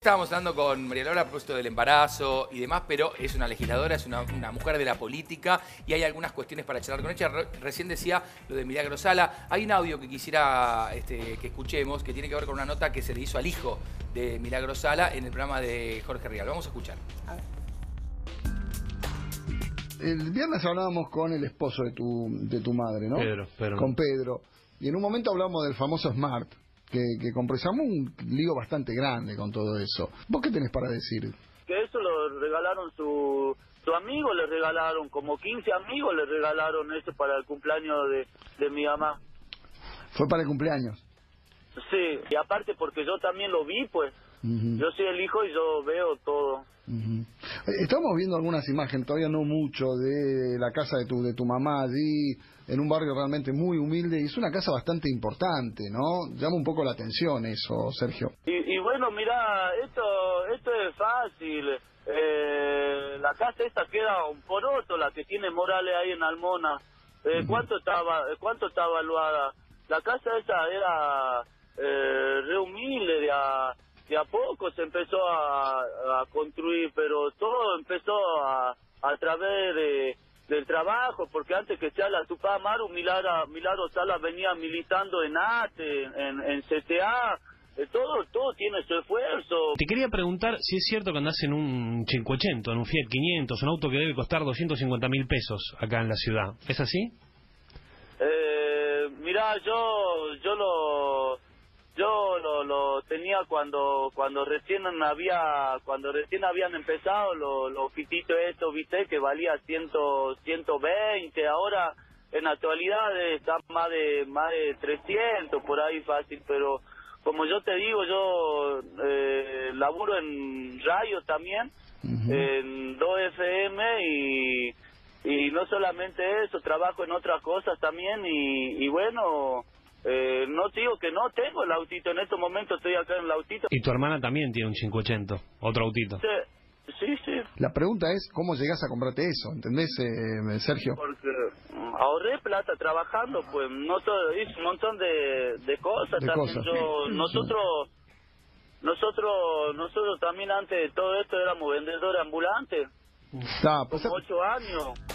Estábamos hablando con María Laura a propósito del embarazo y demás, pero es una legisladora, es una mujer de la política y hay algunas cuestiones para charlar con ella. Recién decía lo de Milagro Sala. Hay un audio que quisiera que escuchemos que tiene que ver con una nota que se le hizo al hijo de Milagro Sala en el programa de Jorge Rial. Vamos a escuchar. A ver. El viernes hablábamos con el esposo de tu madre, ¿no? Pedro. Con Pedro. Y en un momento hablamos del famoso Smart, que compresamos un lío bastante grande con todo eso. ¿Vos qué tenés para decir? Que eso lo regalaron su amigo, le regalaron, como 15 amigos le regalaron eso para el cumpleaños de mi mamá. ¿Fue para el cumpleaños? Sí, y aparte porque yo también lo vi, pues. Yo soy el hijo y yo veo todo. Estamos viendo algunas imágenes, todavía no mucho, de la casa de tu mamá allí, en un barrio realmente muy humilde, y es una casa bastante importante, ¿no? Llama un poco la atención eso, Sergio. Y bueno, mira, esto es fácil. La casa esta queda un poroto, la que tiene Morales ahí en Almona. ¿Cuánto está evaluada? La casa esa era re humilde, de a poco se empezó a construir, pero todo empezó a través del trabajo, porque antes que sea la Tupac Amaru, Milagro Sala venía militando en ATE, en CTA, todo tiene su esfuerzo. Te quería preguntar si es cierto que andás en un 580, en un Fiat 500, un auto que debe costar 250.000 pesos acá en la ciudad, ¿es así? Mirá, yo lo tenía cuando recién habían empezado los pititos estos, viste, que valía 120, ahora en la actualidad está más de 300 por ahí fácil, pero como yo te digo, yo laburo en radio también, en 2FM y no solamente eso, trabajo en otras cosas también y bueno, no digo que no tengo el autito, en estos momentos estoy acá en el autito. Y tu hermana también tiene un 580, otro autito. Sí. La pregunta es, ¿cómo llegás a comprarte eso? ¿Entendés, Sergio? Porque ahorré plata trabajando, pues no todo, hice un montón de cosas también. Nosotros también antes de todo esto éramos vendedores ambulantes. Pues, 8 años.